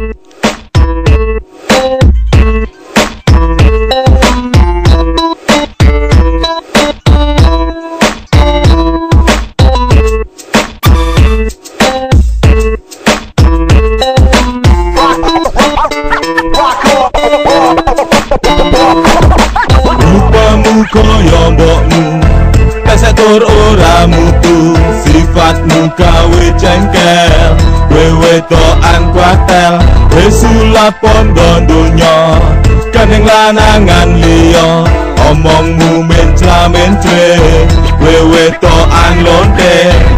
Kaya mbokmu pesek tur ora mutu, sifatmu gawe jengkel, wewe toan kuatel, sulap pondo donya, kening lanangan liya, omongmu mencla-mencle, wewe toan lonte.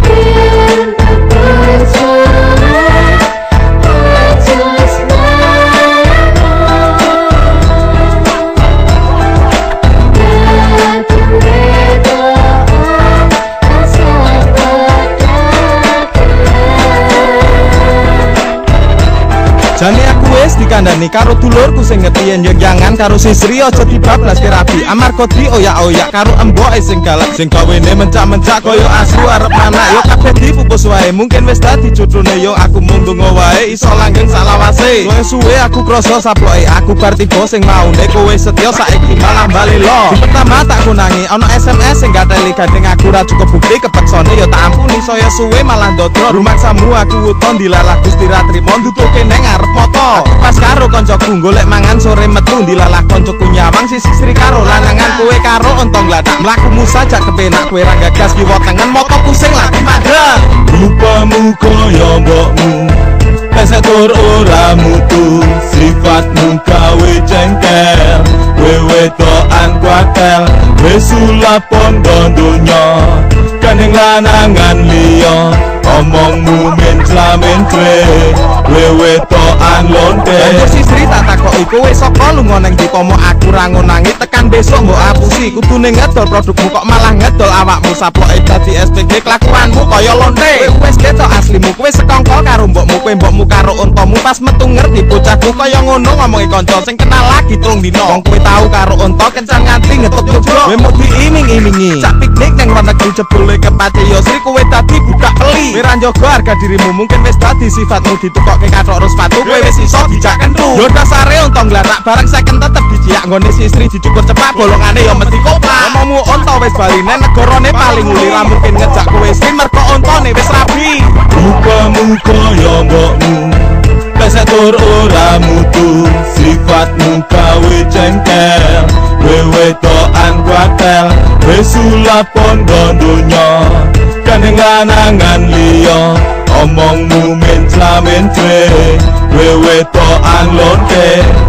Jane aku wis dikandani karo dulurku sing ngerti yen jangan karo sisri aja dibablas kerapi amarga dioyak-oyak karo emboke sing galak sing gawene mencak-mencak kaya asu arep anak yo kabeh dipupus wae mungkin wis dadi cucune yo aku mung donga wae iso langgeng salawase wis suwe aku krasa saploke aku bar tiba sing maune kowe setya saiki malah bali lo pertama tak konangi ana SMS sing gateli gandeng aku ra cukup bukti kepeksone yo tak ampuni saya suwe malah ndodro rumaksamu aku uton dilalah Gusti ra trimo nduduke neng moto pas karo koncoku golek mangan sore metu dilalah koncoku nyawang sisi sri karo lanangan kowe karo ontong gladak mlakumu saja kepenak kowe ra gagas kiwa tengen moto pusing lagi magrek rupamu kaya mbokmu pesek tur ora mutu, sifatmu gawe jengkel, wewe toan kuatel, sulap pondo donya, kening lanangan liya, omongmu mencla-mencle, wewe toan lonte. Terus istri tak takoki kowe saka lunga ning ndi pomo aku ra ngonangi tekan besok mbok apusi kudune ngedol produkmu kok malah ngedol awakmu saploke dadi SPG kelakuanmu kaya lonte kowe wis ketok aslimu kowe sekongkol karo mbokmu kowe mbokmu karo untamu pas metu ngerti bocahku kaya ngono ngomongi kanca sing kenal lagi telung dina wong kowe tau karo unta kencan nganti ngetut jogo kowe mau diiming-imingi cak piknik ning luar negeri jebule kepati yo sri kowe dadi budak peli ora njogo harga dirimu mungkin wis dadi sifatmu ditukokke kathok ros sepatu kowe wis iso dijak kentu yo dasare untong glarak barang second tetep diciak nggone istri dicukur cepat bolongane yo mesti koprak omongmu unta wis baline negarane paling uli ra mungkin ngejak kowe istri mergo untane wis rabi rupamu kaya mbokmu pesek tur ora mutu, sifatmu gawe jengkel, wewe toan kuatel, sulap pondo donya, kening lanangan liya, omongmu mencla-mencle, wewe toan lonte.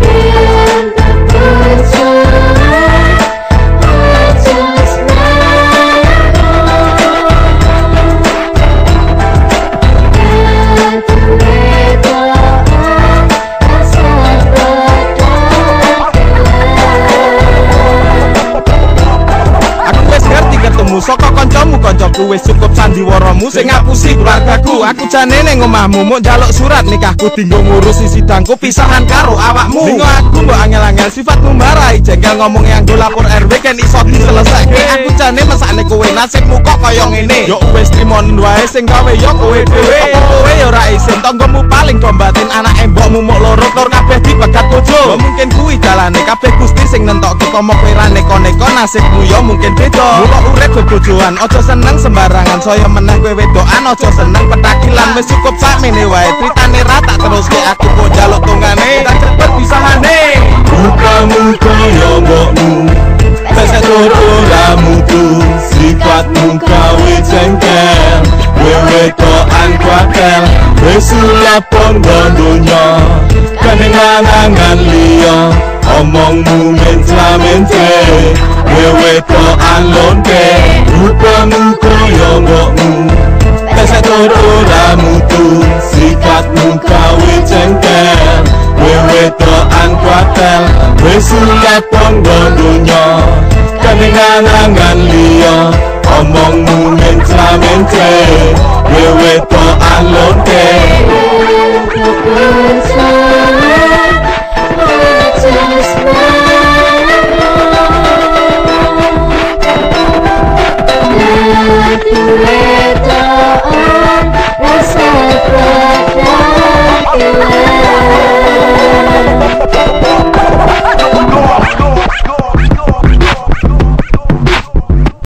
saka kancamu wis cukup sandiwaramu sing ngapusi keluargaku aku jane ning omahmu muk njaluk surat nikahku dinggo ngurusi sidangku pisahan karo awakmu dingo aku mbok angel-angel sifatmu marahi jengkel ngomong yang go lapor RW kan iso diselesaike aku jane mesakne kowe nasibmu kok kaya ngene yo wis trimon wae sing gawe yo kowe dhewe kowe yo ra isin tanggamu paling kombatin anak embokmu muk loro lor kabeh dipegat bojo mungkin kuwi dalane kabeh Gusti sing nentokke komo kowe ra neko-neko nasibmu yo mungkin beda mulo urip bojoan aja seneng sembarangan saya menang kowe wedokan aja seneng petakilan wis cukup sakmene wae critane ra tak teruske aku kok njaluk tungane tak cepet pisahane rupamu kaya mbokmu pesek tur ora mutu sifatmu gawe jengkel wewe toan kuatel sulap pondo donya kening lanangan liya omongmu mencla-mencle wewe toan lonte rupamu kaya mbokmu pesek tur ora mutu sifatmu gawe jengkel wewe toan kuatel sulap pondo donya kening lanangan liya omongmu mencla-mencle wewe toan lonte